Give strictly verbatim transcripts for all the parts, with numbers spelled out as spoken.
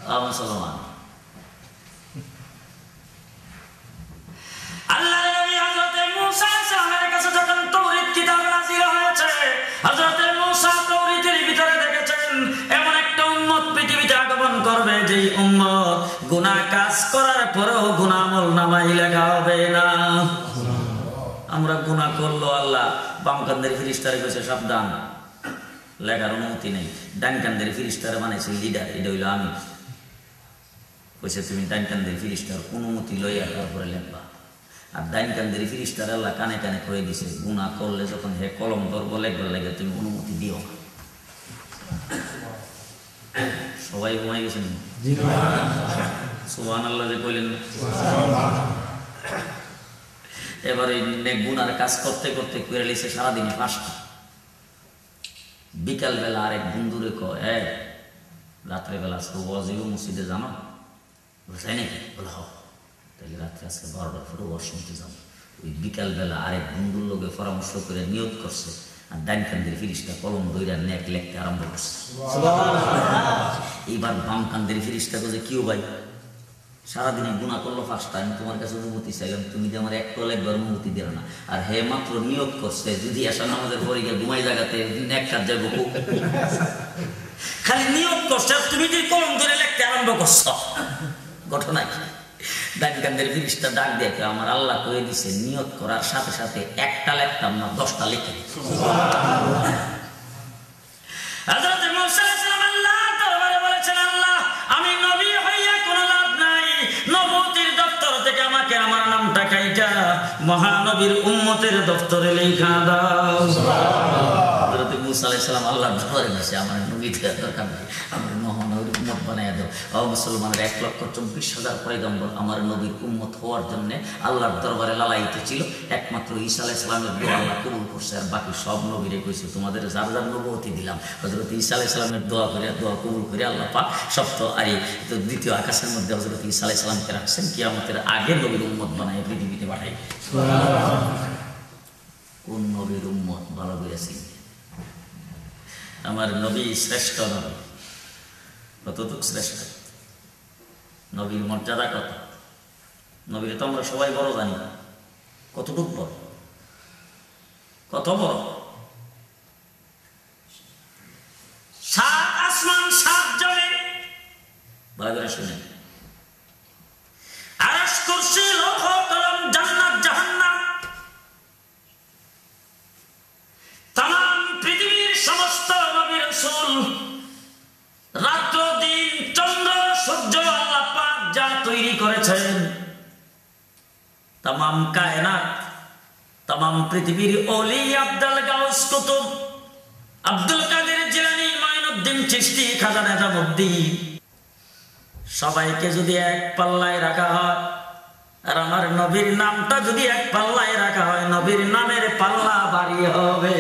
মুসলমান। আল্লাহর নবী হযরত মূসা আলাইহিস কাছে যখন তাওরীত কিতাব নাযিল হয়েছে, হযরত মূসা তাওরীতের ভিতরে দেখেছেন এমন একটা উম্মত পৃথিবীতে আগমন করবে যেই উম্মত গুনাহ কাজ করার পরেও গুনাহ আমল নামায় লেখা হবে না। আমরা গুনাহ করলো আল্লাহ বাম কান্দের ফেরেশতারে কইছে সাবধান, লেখার অনুমতি নেই। ডান কান্দের ফেরেশতারে বানাইছে লিডার, এটা হইল আমি। কইছে তুমি ডান কান্দের ফেরেশতার অনুমতি লইয়া তারপরে লেখবা। আর ডাইন কান্দের ফেরেশতারে আল্লাহ কানে কানে কয়ে দিছে গুনাহ করলে যখন হে কলম ধরবো লেখবার লাগে তুমি অনুমতি দিও না। সবাই ঘুমাই গেছেন? সুবহানাল্লাহ যে কইলেন। এবারে গুনার কাজ করতে করতে করে লিছে সারাদিনে পাঁচটা। বিকাল বেলা আরেক বন্ধুরে কয় এ রাত্রে বেলা আজকে ওয়াজিব মসজিদে জানো? তাই নাকি? বলে হ, তাহলে রাত্রে আজকে বারোটার পরে ওয়াজ শুনতে যাবো। ওই বিকাল বেলা আরেক বন্ধুর লোকে পরামর্শ করে নিয়ত করছে, আর ডাইন কান্দের ফিরিস্তা কলম দইরা নেক লেখতে আরম্ভ করছে। এইবার বাম কান্দের ফিরিস্তা কছে কিও ভাই সারাদিনে গুনাহ করলো পাঁচটা, আমি তোমার কাছে অনুমতি চাইলাম, তুমি যে আমার একটা লেখবার অনুমতি দিল না। আর হে মাত্র নিয়ত করছে যদি আসা নামাজের পরে গিয়ে ঘুমাই জায়গাতে এক কাজ যাবো, খালি নিয়ত করছে আর তুমি যে কলম ধরে লিখতে আরম্ভ করছো। ঘটনা কি? ডাইন কান্দের ফিরিস্তা ডাক দেখে আমার আল্লাহ কয়ে দিছে নিয়ত করার সাথে সাথে একটা লেখতাম না, দশটা লিখে। হযরত মূসা আলাইহিস সালাম আল্লাহ দরবারে বলেছেন আল্লাহ আমি নবী হইয়া কোনো লাভ নাই, নবুয়তের দপ্তর থেকে আমাকে আমার নামটা কাইটা মহানবীর উম্মতের দপ্তরে লেখা দাও। হযরত মূসা আলাইহিস সালাম আল্লাহর দরবারে বসে আমার নবী দেওয়ার দরকার নেই, আমার মহানবীর উম্মত বানাইয়া দাও। ও মুসলমানের এক লক্ষ চব্বিশ হাজার পয়গম্বর আমার নবীর উম্মত হওয়ার জন্য আল্লাহর দরবারে লালায়িত ছিল। একমাত্র ঈসা আলাইহিস সালামের দোয়া আল্লাহ কবুল করছে, আর বাকি সব নবীরে কইছে তোমাদের যার যার নবুয়তি দিলাম। হযরত ঈসা আলাইহিস সালামের দোয়া করে দোয়া কবুল করে আল্লাহ পাক সপ্ত আর তো দ্বিতীয় আকাশের মধ্যে হযরত ঈসা আলাইহিস সালামকে রাখছেন, কিয়ামতের আগে নবীর উম্মত বানায় পৃথিবীতে পাঠাই। কোন নবীর উম্মত ভালো করেছি? আমার নবী শ্রেষ্ঠ নবী। কতটুক শ্রেষ্ঠ? নবীর মর্যাদা কত? নবীর তো আমরা সবাই বড় জানি, কতটুক বড়? কত বড়? সাত আসমান সাত জমিন, ভালো করে শুনেন। আরশ কুরসি লৌহ কলম জান্নাত জাহান্নাম তামাম পৃথিবীর সমস্ত নবী রাসূল রাত্র দিন চন্দ্র সূর্য আল্লাহ পাক যা তৈরি করেছেন তামাম কায়নাত তামাম পৃথিবীর ওলি আব্দুল গাউস কুতুব আব্দুল কাদের জিলানী মাইনুদ্দিন চিশতি খাজা নেজামুদ্দিন সবাইকে যদি এক পাল্লায় রাখা হয় আর আমার নবীর নামটা যদি এক পাল্লায় রাখা হয় নবীর নামের পাল্লা ভারী হবে।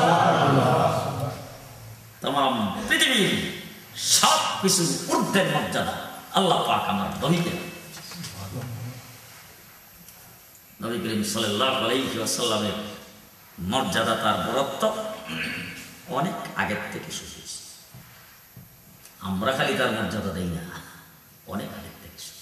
তামাম পৃথিবীর সব কিছু ঊর্ধ্বের মর্যাদা আল্লাহ পাক আমার নবীকে নবী করিম সাল্লাল্লাহু আলাইহি ওয়াসাল্লামের মর্যাদা তার বরত্ব অনেক আগের থেকে শুরু হয়েছে। আমরা খালি তার মর্যাদা দেই না, অনেক আগের থেকে শুরু।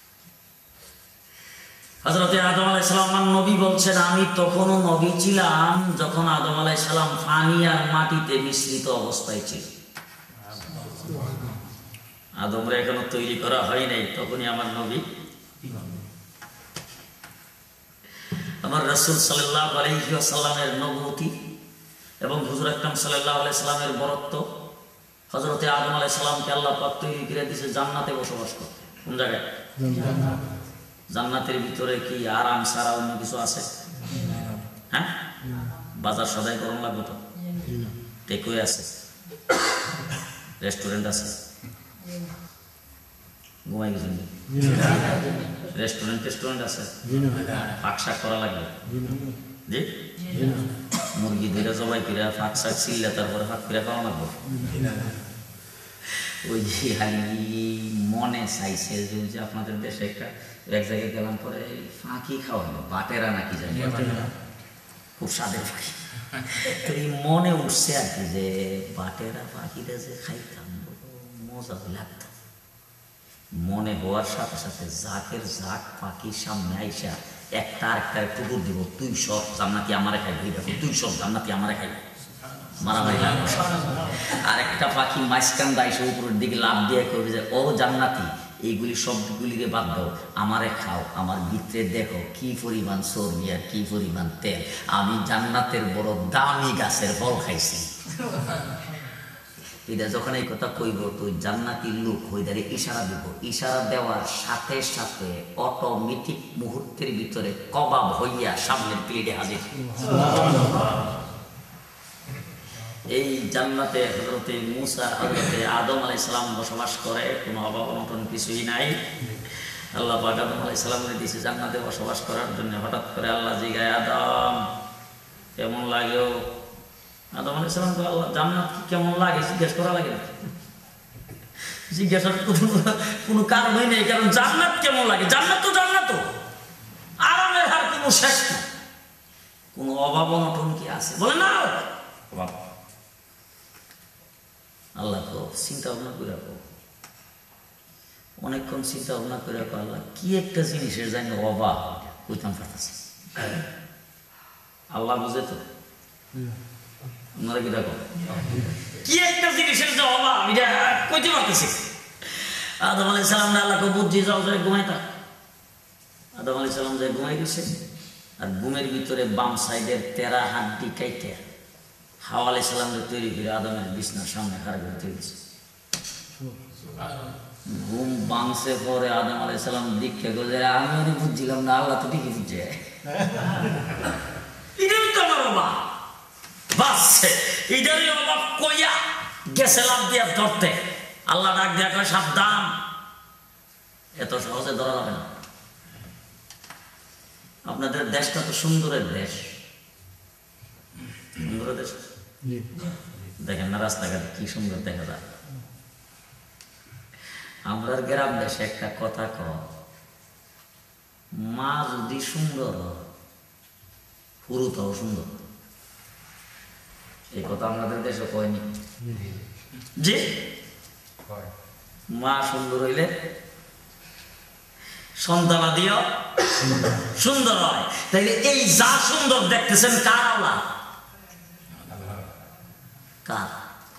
হযরত আদম আলাইহিস সালাম নবী বলছেন আমি তখনও নবী ছিলাম যখন আদম আলাইহিস সালাম পানি আর মাটিতে মিশ্রিত অবস্থায় ছিল। আদমরে এখনো তৈরি করা হয় নাই, তখনই আমার নবী। আমার রাসূল সাল্লাল্লাহু আলাইহি ওয়াসাল্লামের নবুয়তি এবং হুজুর আকরাম সাল্লাল্লাহু আলাইহি সাল্লামের বরত্ব হযরত আদম আলাইহিস সালামকে আল্লাহ পাক তৈরি করে দিয়েছে জান্নাতে বসবাস করতে। কোন জায়গায়? জান্নাতের ভিতরে কি আরাম সারা অন্য কিছু আছে? হ্যাঁ, বাজার সদাই করণ লাগবে তো, টেকওয়ে আছে, রেস্টুরেন্ট আছে, ঘুমাই গেছেন রেস্টুরেন্ট টেস্টুরেন্ট আছে, পাক শাক করা লাগবে জি, মুরগি ধরে জবাই করে ফাঁক শাক ছিললে তারপরে ফাঁক করে খাওয়া লাগবে। ওই যে মনে চাইছে যে আপনাদের দেশে একটা এক জায়গায় গেলাম পরে ফাঁকি খাওয়া হলো, বাটেরা নাকি জানি, খুব স্বাদের ফাঁকি। তো এই মনে উঠছে আর কি যে বাটেরা পাখিটা যে খাইতাম মজা লাগতো। মনে হওয়ার সাথে সাথে জাকের জাক পাখির সামনে আইসা একটা আরেকটার কুকুর দিব, তুই সব জান্নাতি আমারে খাইবি, দেখো তুই সব জান্নাতি আমারে খাইবি, মারামারি লাগবে। আরেকটা পাখি মাঝখান দাইসে উপরের দিকে লাভ দিয়ে করবে যে ও জান্নাতি, এইগুলি সবগুলিকে বাদ দাও, আমারে খাও, আমার ভিতরে দেখো কি পরিমাণ চর্বি আর কি পরিমাণ তেল, আমি জান্নাতের বড় দামি গাছের ফল খাইছি। এটা যখন এই কথা কইব তো জান্নাতির লোক হয়ে দাঁড়িয়ে ইশারা দিব, ইশারা দেওয়ার সাথে সাথে অটোমেটিক মুহূর্তের ভিতরে কবাব হইয়া সামনের প্লেটে হাজির। এই জান্নাতে হযরতে মূসা হযরতে আদম আলাইহিস সালাম বসবাস করে, কোনো অভাব অনটন কিছুই নাই। আল্লাহ পাক আদম আলাইহিস সালামকে দিয়েছে জান্নাতে বসবাস করার জন্য। হঠাৎ করে আল্লাহ জিগায়, আদম কেমন লাগে? আদম আলাইহিস সালাম তো আল্লাহ জান্নাত কি কেমন লাগে জিজ্ঞেস করা লাগে না, জিজ্ঞাসার কোনো কারণই নেই, কারণ জান্নাত কেমন লাগে, জান্নাত তো জান্নাত, আরামের হার কোনো শেষ না। কোনো অভাব অনটন কি আছে? বলে না অভাব। আল্লাহ তো চিন্তা ভাবনা করে রাখো, অনেকক্ষণ চিন্তা ভাবনা করে রাখো, আল্লাহ কি একটা জিনিসের জানি অভাব কইতাম পারতেছে। আল্লাহ বুঝে তো, আপনারা কি দেখো কি একটা জিনিসের যে অভাব এটা কইতে পারতেছে। আদম আলাইহিস সালাম আল্লাহকে বুদ্ধি যাও যায় ঘুমাইতা, আদম আলাইহিস সালাম যায় ঘুমাই গেছে, আর ঘুমের ভিতরে বাম সাইডের তেরা হাড্ডি কাইটে হাওয়া আলাইহিস সালামকে তৈরি করে আদমের বিছনার সামনে খাড়া করে তৈরি করেছে। ঘুম বাংসে পরে আদম আলাইহিস সালাম দীক্ষা করে, আমি অনেক বুঝছিলাম না, আল্লাহ তো ঠিকই বুঝছে। এটাই তো আমার অভাব, বাস এটারই অভাব কইয়া গেছে লাভ দিয়া ধরতে। আল্লাহ ডাক দিয়া কয়, সাবধান, এত সহজে ধরা যাবে না। আপনাদের দেশটা তো সুন্দরের দেশ, সুন্দর দেশ দেখেন না, রাস্তাঘাট কি সুন্দর দেখা যায়। আমরা গ্রাম দেশে একটা কথা কয়, মা যদি সুন্দর পুরুষটাও সুন্দর, এই কথা আমাদের দেশে কয়নি যে মা সুন্দর হইলে সন্তানাদিও সুন্দর হয়। তাইলে এই যা সুন্দর দেখতেছেন কার আওলাদ? কার?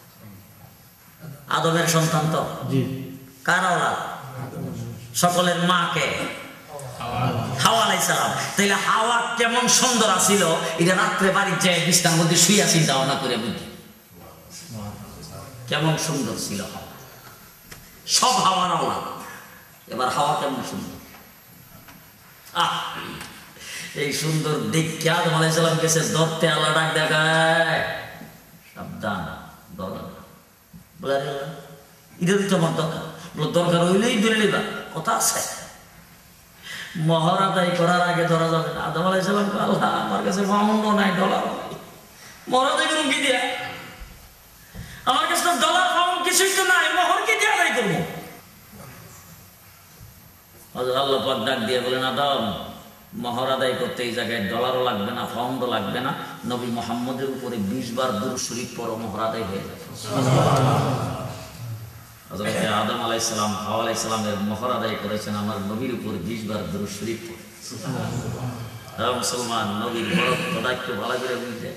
আদমের সন্তান তো, কার আওলাদ? সকলের মাকে হাওয়া আলাইহিস সালাম। তাইলে হাওয়া কেমন সুন্দর আছিল এটা রাত্রে বাড়ির যে বিছানার মধ্যে শুয়ে চিন্তা ভাবনা করে বুঝি কেমন সুন্দর ছিল হাওয়া। সব হাওয়ার আওলাদ। এবার হাওয়া কেমন সুন্দর, আহ এই সুন্দর দেখে আদম আলাইহিস সালাম গেছে ধরতে, আল্লাহ ডাক দেখায়, সাবধান ধরা। বলে এটা তো আমার দরকার, দরকার হইলেই ধরে নিবা, কথা আছে। মহর আদায় করার আগে ধরা যাবে না। আদম আলাইহিস সালাম, আল্লাহ আমার কাছে পাউন্ড নাই, ডলার নাই, মহর আদায় করুন কি দিয়া? আমার কাছে তো ডলার পাউন্ড কিছুই তো নাই, মহর কি দিয়ে আদায় করবো? আল্লাহ পাক ডাক দিয়ে বলেন, আদম মহর আদায় করতে এই জায়গায় ডলারও লাগবে না, পাউন্ডও লাগবে না, নবী মুহাম্মদের উপরে বিশ বার দুরূদ শরীফ পড়ো, মহর আদায় হয়ে যাবে। হযরত আদম আলাইহিস সালাম হাওয়া আলাইহিস সালামের মহর আদায় করেছেন আমার নবীর উপর বিশ বার দুরূদ শরীফ পড়ে। হ্যাঁ মুসলমান, নবীর বরকতটা একটু ভালো করে বুঝে।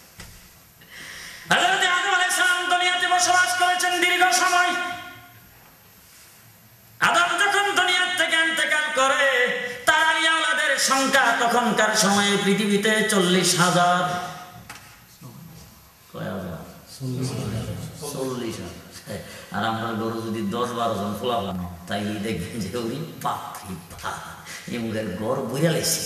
হযরত আদম আলাইহিস সালাম দুনিয়াতে বসবাস করেছেন দীর্ঘ সময়। আদম যখন দুনিয়া থেকে ইন্তেকাল করে, তার আওলাদের সংখ্যা তখনকার সময়ে পৃথিবীতে চল্লিশ হাজার। কয় হাজার? চল্লিশ হাজার। আর আমরা গরু যদি দশ বারো জন ফোলা বানো, তাই দেখবেন যে ওই পাখি এমুরের গড় বইয়া লেছে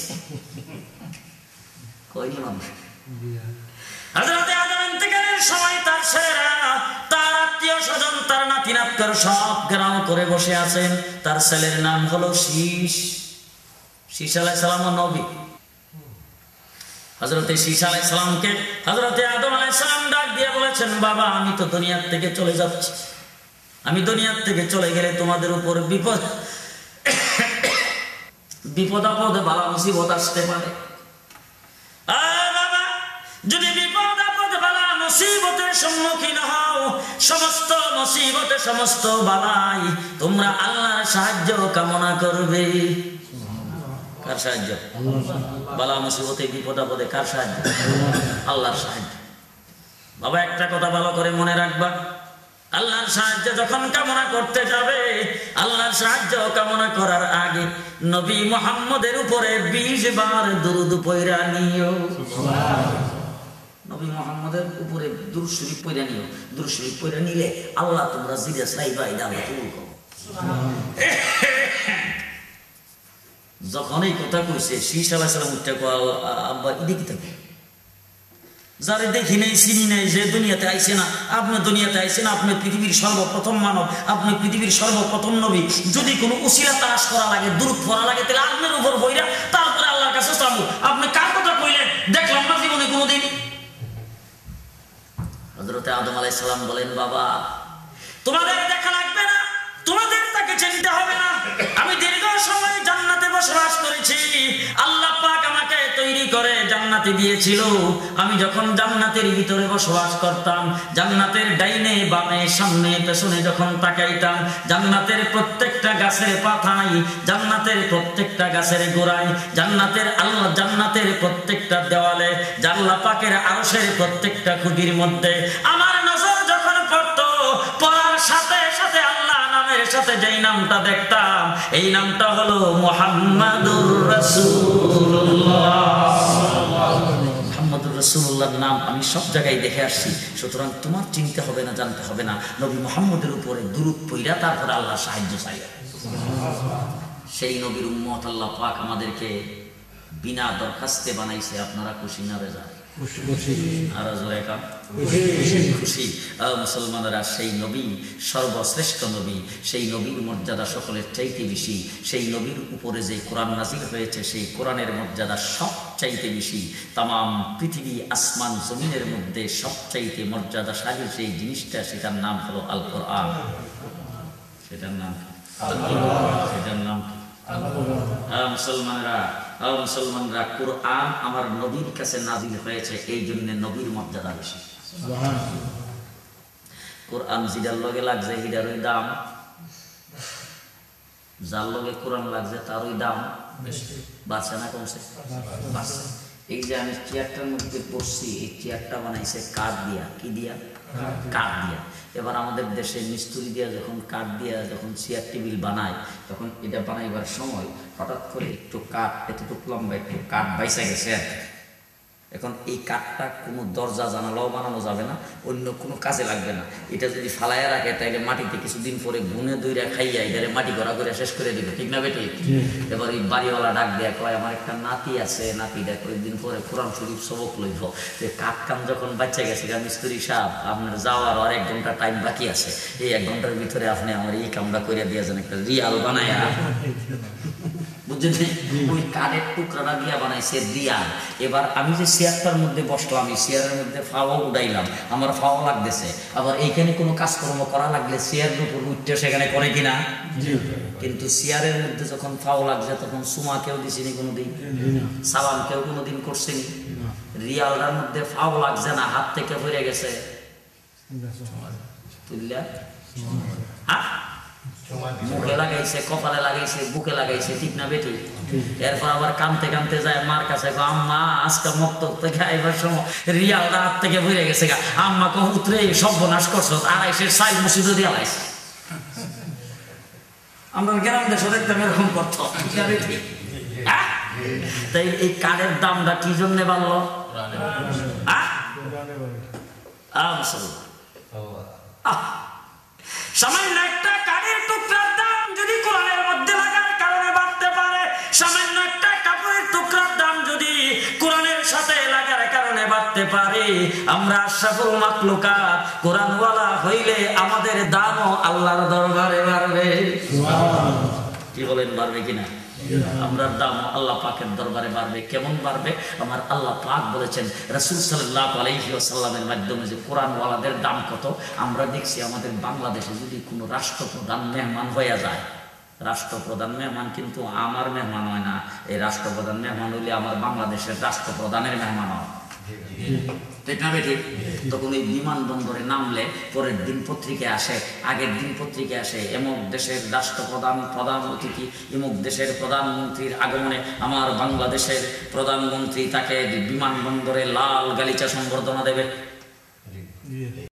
কয়নি মানুষ। হযরতে আদম ইন্তেকালের সময় তার ছেলেরা, তার আত্মীয় স্বজন, তার নাতি নাতকর সব গ্রাম করে বসে আছেন। তার ছেলের নাম হলো শীষ। শীষ আলাইহিস সালাম নবী। হযরতে শীষ আলাইহিস সালামকে হযরতে আদম আলাইহিস সালাম ডাক দিয়ে বলেছেন, বাবা আমি তো দুনিয়ার থেকে চলে যাচ্ছি, আমি দুনিয়ার থেকে চলে গেলে তোমাদের উপর বিপদ বিপদ আপদে বালা মুসিবত আসতে পারে। যদি বিপদ আপদ বালা মুসিবতের সম্মুখীন হও, সমস্ত মুসিবতে সমস্ত বালাই তোমরা আল্লাহর সাহায্য কামনা করবে। কার সাহায্য? বালা মুসিবতে বিপদ আপদে কার সাহায্য? আল্লাহর সাহায্য। বাবা একটা কথা ভালো করে মনে রাখবা, আল্লাহর সাহায্য যখন কামনা করতে যাবে, আল্লাহর সাহায্য কামনা করার আগে নবী মুহাম্মদের উপরে বিশ বার দুরূদ পড়া নিও। নবী মুহাম্মদের উপরে দুরূদ শরীফ পড়া নিও। দুরূদ শরীফ পড়া নিলে আল্লাহ তোমরা জিজ্ঞেস চাইবা, এটা আল্লাহ কবুল করো। যখন এই কথা কইছে শীষ আলাইহিস সালাম উঠতে কয়, আব্বা ইদি কি থাকে? যারে দেখি নাই চিনি নাই, যে দুনিয়াতে আইছে না, আপনি দুনিয়াতে আইছেন, আপনি পৃথিবীর সর্বপ্রথম মানব, আপনি পৃথিবীর সর্বপ্রথম নবী। যদি কোনো উসিলা তালাশ করা লাগে, দুরূদ পড়া লাগে, তাহলে আপনার উপর বইরা তারপরে আল্লাহর কাছে চাবো। আপনি কার কথা কইলেন? দেখলাম না জীবনে কোনোদিন। হযরতে আদম আলাইহিস সালাম বলেন, বাবা তোমাদের দেখা লাগবে না, তোমাদের তাকে চিনতে হবে না। আমি দীর্ঘ সময় জান্নাতে বসবাস করেছি, আল্লাহ পাক আমাকে তৈরি করে জান্নাতে দিয়েছিল। আমি যখন জান্নাতের ভিতরে বসবাস করতাম, জান্নাতের ডাইনে বামে সামনে পেছনে যখন তাকাইতাম, জান্নাতের প্রত্যেকটা গাছের পাতায়, জান্নাতের প্রত্যেকটা গাছের গোড়ায়, জান্নাতের আল্লাহ জান্নাতের প্রত্যেকটা দেওয়ালে, আল্লাহ পাকের আরশের প্রত্যেকটা খুঁটির মধ্যে আমার নজর যখন পড়তো, পড়ার সাথে সাথে আল্লাহ নামের সাথে যেই নামটা দেখতাম, এই নামটা হলো মুহাম্মাদুর রাসূলুল্লাহ। মুহাম্মাদুর রাসূলুল্লাহর নাম আমি সব জায়গায় দেখে আসছি। সুতরাং তোমার চিনতে হবে না, জানতে হবে না, নবী মুহাম্মদের উপরে দুরূদ পড়া তারপরে আল্লাহ সাহায্য চাইয়া। সেই নবীর উম্মত আল্লাহ পাক আমাদেরকে বিনা দরখাস্তে বানাইছে। আপনারা খুশি না বেজার? খুশি। মুসলমানেরা, সেই নবী সর্বশ্রেষ্ঠ নবী, সেই নবীর মর্যাদা সকলের চাইতে বেশি। সেই নবীর উপরে যে কোরআন নাজিল হয়েছে, সেই কোরআনের মর্যাদা সব চাইতে বেশি। তামাম পৃথিবী আসমান জমিনের মধ্যে সব চাইতে মর্যাদাশালী সেই জিনিসটা, সেটার নাম হলো আল কোরআন। সেটার নাম সেটার নাম মুসলমানরা মুসলমানরা কোরআন আমার নবীর কাছে নাজিল হয়েছে, এই জন্য নবীর মর্যাদা বেশি। কোরআন যেটার লগে লাগছে হিটারই দাম, যার লগে কোরআন লাগছে তারই দাম বাড়ছে না কমছে? বাড়ছে। এই যে আমি চেয়ারটার মধ্যে পড়ছি, এই চেয়ারটা বানাইছে কাঠ দিয়া। কি দিয়া? কাঠ দিয়া। এবার আমাদের দেশে মিস্ত্রি দিয়া যখন কাঠ দিয়া যখন চেয়ার টেবিল বানায়, তখন এটা বানাইবার সময় হঠাৎ করে একটু কাঠ, এতটুকু লম্বা একটু কাঠ বাইসা গেছে। এখন এই কাঠটা কোনো দরজা জানালাও বানানো যাবে না, অন্য কোনো কাজে লাগবে না। এটা যদি ফালাইয়া রাখে তাইলে মাটিতে কিছুদিন পরে গুনে দইরা খাইয়া এটারে মাটি গড়া করে শেষ করে দিবে, ঠিক না বেটি? এবার এই বাড়িওয়ালা ডাক দেয়া কয়, আমার একটা নাতি আছে, নাতিটা কয়েকদিন পরে কোরআন শরীফ সবক লইব। যে কাঠ কাম যখন বাচ্চা গেছে, মিস্ত্রি সাহেব আপনার যাওয়ার আর এক ঘন্টা টাইম বাকি আছে, এই এক ঘন্টার ভিতরে আপনি আমার এই কামটা করে দিয়ে যান, একটা রিয়াল বানায়া, বুঝছেন? ওই কাঠের টুকরাটা দিয়া বানাইছে রিয়াল। এবার আমি যে চেয়ারটার মধ্যে বসলাম, এই চেয়ারের মধ্যে ফাও উড়াইলাম, আমার ফাও লাগতেছে। আবার এইখানে কোনো কাজকর্ম করা লাগলে চেয়ারের উপর উঠতে সেখানে করে কিনা? কিন্তু চেয়ারের মধ্যে যখন ফাও লাগছে, তখন সুমা কেউ দিছিনি কোনোদিন, সালাম কেউ কোনোদিন করছেনি। রিয়ালটার মধ্যে ফাও লাগছে না, হাত থেকে পড়ে গেছে, তুললা হ্যাঁ মুখে লাগাইছে, কপালে লাগাইছে, বুকে লাগাইছে, ঠিক না বেটি? এরপর আবার কানতে কানতে যায় মার কাছে, আম্মা আজকে মক্তব থেকে আইবার সময় রিয়ালটা হাত থেকে ভরে গেছে গা। আম্মা কহ উতরে সর্বনাশ করছো, আড়াইশের সাইল মসজিদ দিয়ে লাইছে। আমরা গ্রাম দেশে দেখতাম এরকম করতো, ঠিক না বেটি? তাই এই কাঠের দামটা কি জন্য বাড়লো? সামান্য একটা কাঠের টুকরার দাম যদি কোরআনের মধ্যে লাগার কারণে বাড়তে পারে, সামান্য একটা কাপড়ের টুকরার দাম যদি কোরআনের সাথে লাগার কারণে বাড়তে পারে, আমরা আশরাফুল মাখলুকাত কোরআনওয়ালা হইলে আমাদের দামও আল্লাহর দরবারে বাড়বে। কি বলেন, বাড়বে কিনা? আমরা দাম আল্লাহ পাকের দরবারে বাড়বে। কেমন বাড়বে? আমার আল্লাহ পাক বলেছেন রাসূল সাল্লাল্লাহু আলাইহি ওয়াসাল্লামের মাধ্যমে যে কোরআনওয়ালাদের দাম কত। আমরা দেখছি আমাদের বাংলাদেশে যদি কোনো রাষ্ট্রপ্রধান মেহমান হয়ে যায়, রাষ্ট্রপ্রধান মেহমান কিন্তু আমার মেহমান হয় না, এই রাষ্ট্রপ্রধান মেহমান হইলে আমার বাংলাদেশের রাষ্ট্রপ্রধানের মেহমান হয়। ঠিক না ঠিক? তখন এই বিমানবন্দরে নামলে পরের দিন পত্রিকায় আসে, আগের দিন পত্রিকায় আসে এমক দেশের রাষ্ট্রপ্রধান প্রধান অতিথি, এমক দেশের প্রধানমন্ত্রীর আগমনে আমার বাংলাদেশের প্রধানমন্ত্রী তাকে বিমানবন্দরে লাল গালিচা সংবর্ধনা দেবে।